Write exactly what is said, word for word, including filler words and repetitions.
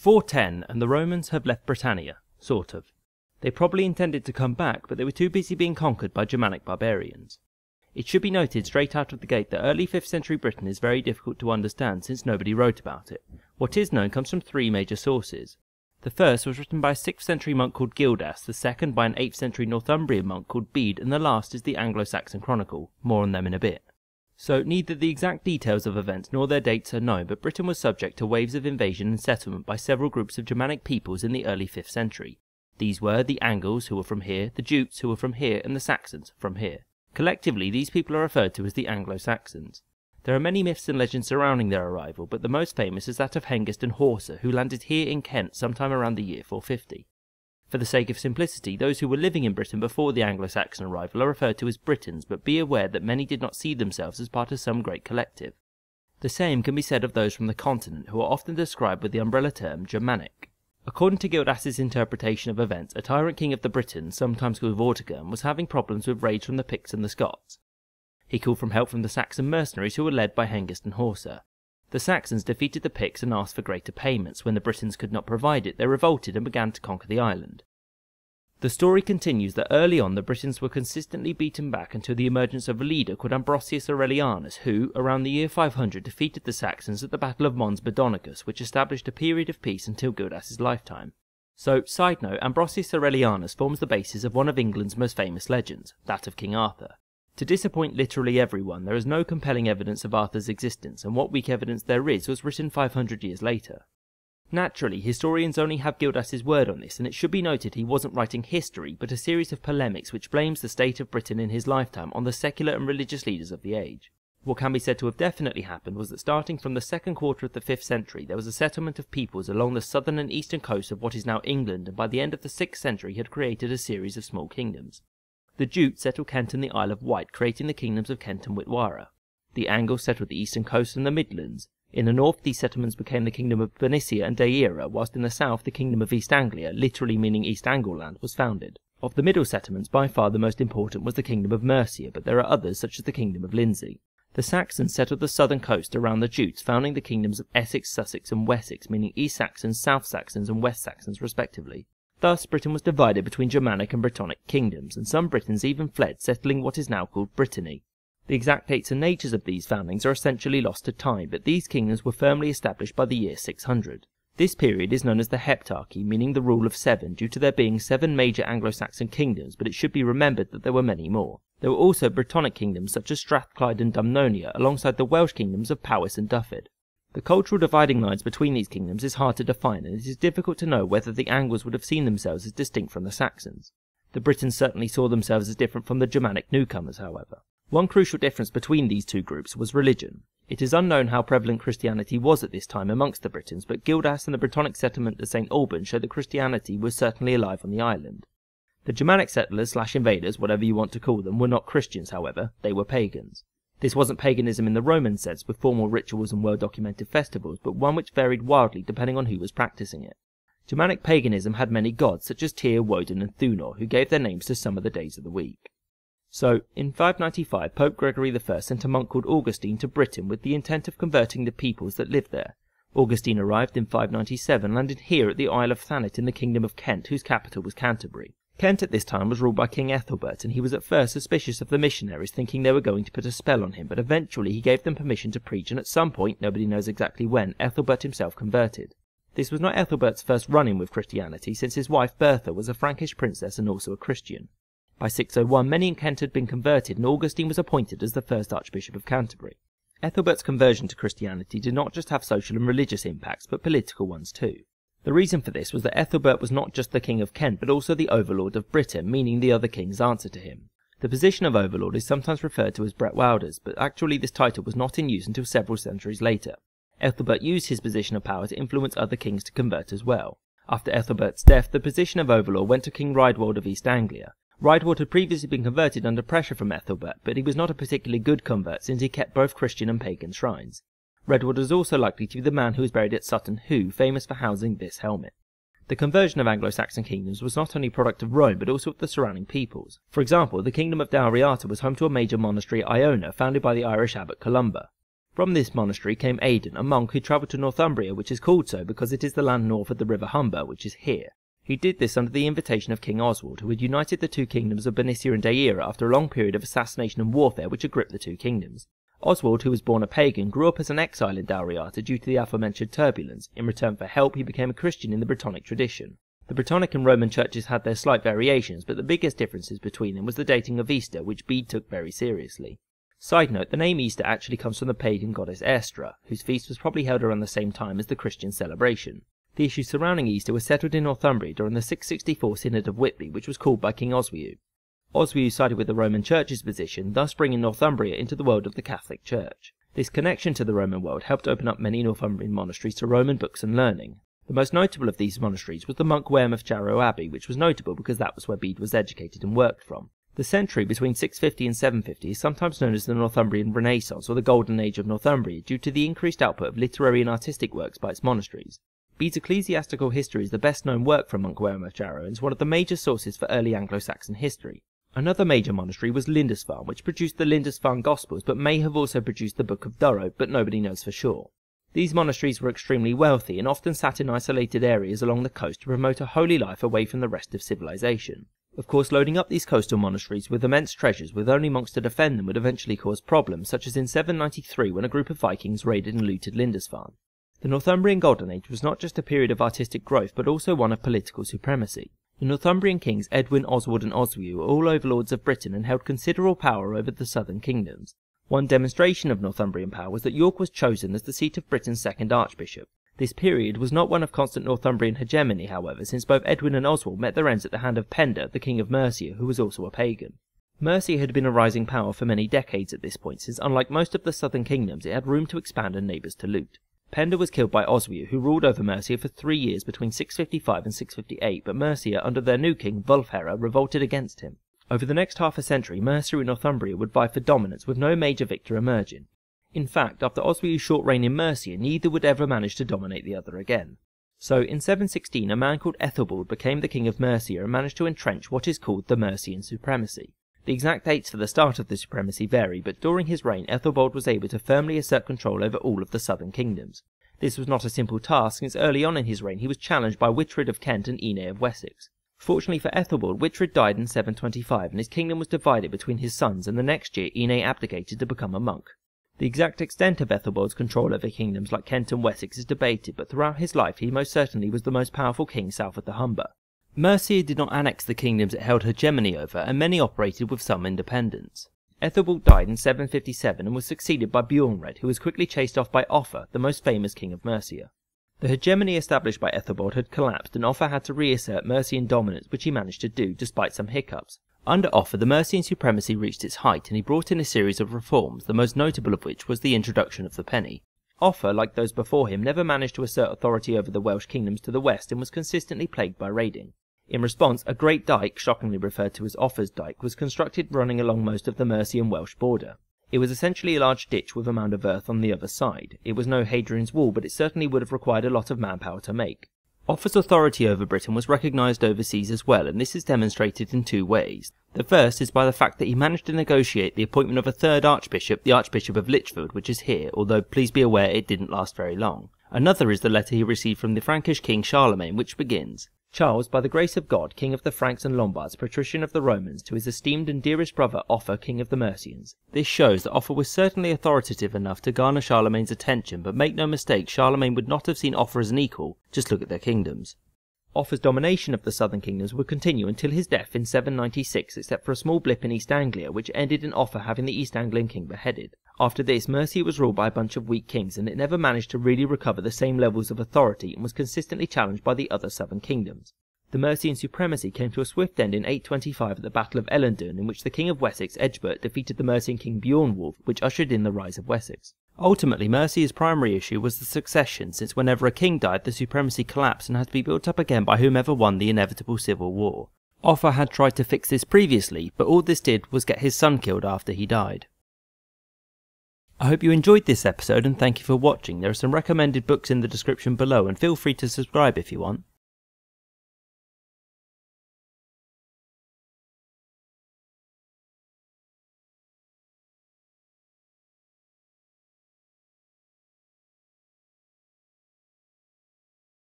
four ten and the Romans have left Britannia, sort of. They probably intended to come back, but they were too busy being conquered by Germanic barbarians. It should be noted straight out of the gate that early fifth century Britain is very difficult to understand since nobody wrote about it. What is known comes from three major sources. The first was written by a sixth century monk called Gildas, the second by an eighth century Northumbrian monk called Bede, and the last is the Anglo-Saxon Chronicle. More on them in a bit. So neither the exact details of events nor their dates are known, but Britain was subject to waves of invasion and settlement by several groups of Germanic peoples in the early fifth century. These were the Angles, who were from here, the Jutes, who were from here, and the Saxons, from here. Collectively, these people are referred to as the Anglo-Saxons. There are many myths and legends surrounding their arrival, but the most famous is that of Hengist and Horsa, who landed here in Kent sometime around the year four fifty. For the sake of simplicity, those who were living in Britain before the Anglo-Saxon arrival are referred to as Britons, but be aware that many did not see themselves as part of some great collective. The same can be said of those from the continent, who are often described with the umbrella term Germanic. According to Gildas's interpretation of events, a tyrant king of the Britons, sometimes called Vortigern, was having problems with raids from the Picts and the Scots. He called for help from the Saxon mercenaries who were led by Hengist and Horsa. The Saxons defeated the Picts and asked for greater payments. When the Britons could not provide it, they revolted and began to conquer the island. The story continues that early on the Britons were consistently beaten back until the emergence of a leader called Ambrosius Aurelianus, who, around the year five hundred, defeated the Saxons at the Battle of Mons Badonicus, which established a period of peace until Gildas's lifetime. So, side note, Ambrosius Aurelianus forms the basis of one of England's most famous legends, that of King Arthur. To disappoint literally everyone, there is no compelling evidence of Arthur's existence, and what weak evidence there is was written five hundred years later. Naturally, historians only have Gildas's word on this, and it should be noted he wasn't writing history, but a series of polemics which blames the state of Britain in his lifetime on the secular and religious leaders of the age. What can be said to have definitely happened was that starting from the second quarter of the fifth century, there was a settlement of peoples along the southern and eastern coast of what is now England, and by the end of the sixth century had created a series of small kingdoms. The Jutes settled Kent and the Isle of Wight, creating the kingdoms of Kent and Withdrawal. The Angles settled the eastern coast and the Midlands. In the north, these settlements became the kingdom of Bernicia and Deira, whilst in the south, the kingdom of East Anglia, literally meaning East Angleland, was founded. Of the middle settlements, by far the most important was the kingdom of Mercia, but there are others, such as the kingdom of Lindsey. The Saxons settled the southern coast around the Jutes, founding the kingdoms of Essex, Sussex, and Wessex, meaning East Saxons, South Saxons, and West Saxons, respectively. Thus, Britain was divided between Germanic and Brittonic kingdoms, and some Britons even fled, settling what is now called Brittany. The exact dates and natures of these foundings are essentially lost to time, but these kingdoms were firmly established by the year six hundred. This period is known as the Heptarchy, meaning the rule of seven, due to there being seven major Anglo-Saxon kingdoms, but it should be remembered that there were many more. There were also Brittonic kingdoms such as Strathclyde and Dumnonia, alongside the Welsh kingdoms of Powys and Dyfed. The cultural dividing lines between these kingdoms is hard to define, and it is difficult to know whether the Angles would have seen themselves as distinct from the Saxons. The Britons certainly saw themselves as different from the Germanic newcomers, however. One crucial difference between these two groups was religion. It is unknown how prevalent Christianity was at this time amongst the Britons, but Gildas and the Brittonic settlement at Saint Alban show that Christianity was certainly alive on the island. The Germanic settlers slash invaders, whatever you want to call them, were not Christians, however, they were pagans. This wasn't paganism in the Roman sense, with formal rituals and well-documented festivals, but one which varied wildly depending on who was practicing it. Germanic paganism had many gods, such as Tyr, Woden, and Thunor, who gave their names to some of the days of the week. So, in five ninety-five, Pope Gregory the First sent a monk called Augustine to Britain with the intent of converting the peoples that lived there. Augustine arrived in five ninety-seven and landed here at the Isle of Thanet in the Kingdom of Kent, whose capital was Canterbury. Kent at this time was ruled by King Ethelbert, and he was at first suspicious of the missionaries, thinking they were going to put a spell on him, but eventually he gave them permission to preach, and at some point, nobody knows exactly when, Ethelbert himself converted. This was not Ethelbert's first run-in with Christianity, since his wife Bertha was a Frankish princess and also a Christian. By six oh one, many in Kent had been converted, and Augustine was appointed as the first Archbishop of Canterbury. Ethelbert's conversion to Christianity did not just have social and religious impacts, but political ones too. The reason for this was that Ethelbert was not just the King of Kent, but also the Overlord of Britain, meaning the other kings answer to him. The position of Overlord is sometimes referred to as Bretwaldas, but actually this title was not in use until several centuries later. Ethelbert used his position of power to influence other kings to convert as well. After Ethelbert's death, the position of Overlord went to King Raedwald of East Anglia. Raedwald had previously been converted under pressure from Ethelbert, but he was not a particularly good convert since he kept both Christian and pagan shrines. Raedwald was also likely to be the man who was buried at Sutton Hoo, famous for housing this helmet. The conversion of Anglo-Saxon kingdoms was not only a product of Rome, but also of the surrounding peoples. For example, the kingdom of Dalriata was home to a major monastery at Iona, founded by the Irish abbot Columba. From this monastery came Aidan, a monk who travelled to Northumbria, which is called so because it is the land north of the river Humber, which is here. He did this under the invitation of King Oswald, who had united the two kingdoms of Bernicia and Deira after a long period of assassination and warfare which had gripped the two kingdoms. Oswald, who was born a pagan, grew up as an exile in Dalriata due to the aforementioned turbulence. In return for help, he became a Christian in the Brittonic tradition. The Brittonic and Roman churches had their slight variations, but the biggest differences between them was the dating of Easter, which Bede took very seriously. Side note, the name Easter actually comes from the pagan goddess Estra, whose feast was probably held around the same time as the Christian celebration. The issues surrounding Easter were settled in Northumbria during the six sixty-four Synod of Whitby, which was called by King Oswiu. Oswiu sided with the Roman Church's position, thus bringing Northumbria into the world of the Catholic Church. This connection to the Roman world helped open up many Northumbrian monasteries to Roman books and learning. The most notable of these monasteries was the monk Wearmouth Jarrow Abbey, which was notable because that was where Bede was educated and worked from. The century between six fifty and seven fifty is sometimes known as the Northumbrian Renaissance or the Golden Age of Northumbria due to the increased output of literary and artistic works by its monasteries. Bede's ecclesiastical history is the best known work from monk Wearmouth Jarrow and is one of the major sources for early Anglo-Saxon history. Another major monastery was Lindisfarne, which produced the Lindisfarne Gospels but may have also produced the Book of Durrow, but nobody knows for sure. These monasteries were extremely wealthy and often sat in isolated areas along the coast to promote a holy life away from the rest of civilization. Of course, loading up these coastal monasteries with immense treasures with only monks to defend them would eventually cause problems, such as in seven ninety-three when a group of Vikings raided and looted Lindisfarne. The Northumbrian Golden Age was not just a period of artistic growth but also one of political supremacy. The Northumbrian kings Edwin, Oswald and Oswiu were all overlords of Britain and held considerable power over the southern kingdoms. One demonstration of Northumbrian power was that York was chosen as the seat of Britain's second archbishop. This period was not one of constant Northumbrian hegemony, however, since both Edwin and Oswald met their ends at the hand of Penda, the king of Mercia, who was also a pagan. Mercia had been a rising power for many decades at this point, since unlike most of the southern kingdoms it had room to expand and neighbours to loot. Penda was killed by Oswiu, who ruled over Mercia for three years between six fifty-five and six fifty-eight, but Mercia, under their new king, Wulfhere, revolted against him. Over the next half a century, Mercia and Northumbria would vie for dominance, with no major victor emerging. In fact, after Oswiu's short reign in Mercia, neither would ever manage to dominate the other again. So, in seven sixteen, a man called Ethelbald became the king of Mercia and managed to entrench what is called the Mercian Supremacy. The exact dates for the start of the supremacy vary, but during his reign, Ethelbald was able to firmly assert control over all of the southern kingdoms. This was not a simple task, since early on in his reign he was challenged by Witred of Kent and Ine of Wessex. Fortunately for Ethelbald, Witred died in seven twenty-five, and his kingdom was divided between his sons, and the next year Ine abdicated to become a monk. The exact extent of Ethelbald's control over kingdoms like Kent and Wessex is debated, but throughout his life he most certainly was the most powerful king south of the Humber. Mercia did not annex the kingdoms it held hegemony over, and many operated with some independence. Ethelbald died in seven fifty-seven and was succeeded by Bjornred, who was quickly chased off by Offa, the most famous king of Mercia. The hegemony established by Ethelbald had collapsed, and Offa had to reassert Mercian dominance, which he managed to do, despite some hiccups. Under Offa, the Mercian supremacy reached its height, and he brought in a series of reforms, the most notable of which was the introduction of the penny. Offa, like those before him, never managed to assert authority over the Welsh kingdoms to the west and was consistently plagued by raiding. In response, a great dyke, shockingly referred to as Offa's dyke, was constructed running along most of the Mercian Welsh border. It was essentially a large ditch with a mound of earth on the other side. It was no Hadrian's Wall, but it certainly would have required a lot of manpower to make. Offa's authority over Britain was recognised overseas as well, and this is demonstrated in two ways. The first is by the fact that he managed to negotiate the appointment of a third archbishop, the Archbishop of Lichfield, which is here, although please be aware it didn't last very long. Another is the letter he received from the Frankish king Charlemagne, which begins, "Charles, by the grace of God, King of the Franks and Lombards, patrician of the Romans, to his esteemed and dearest brother Offa, King of the Mercians." This shows that Offa was certainly authoritative enough to garner Charlemagne's attention, but make no mistake, Charlemagne would not have seen Offa as an equal. Just look at their kingdoms. Offa's domination of the southern kingdoms would continue until his death in seven ninety-six, except for a small blip in East Anglia, which ended in Offa having the East Anglian king beheaded. After this, Mercia was ruled by a bunch of weak kings, and it never managed to really recover the same levels of authority and was consistently challenged by the other southern kingdoms. The Mercian supremacy came to a swift end in eight twenty-five at the Battle of Ellendun, in which the King of Wessex, Egbert, defeated the Mercian king Bjornwulf, which ushered in the rise of Wessex. Ultimately, Mercia's primary issue was the succession, since whenever a king died, the supremacy collapsed and had to be built up again by whomever won the inevitable civil war. Offa had tried to fix this previously, but all this did was get his son killed after he died. I hope you enjoyed this episode and thank you for watching. There are some recommended books in the description below, and feel free to subscribe if you want.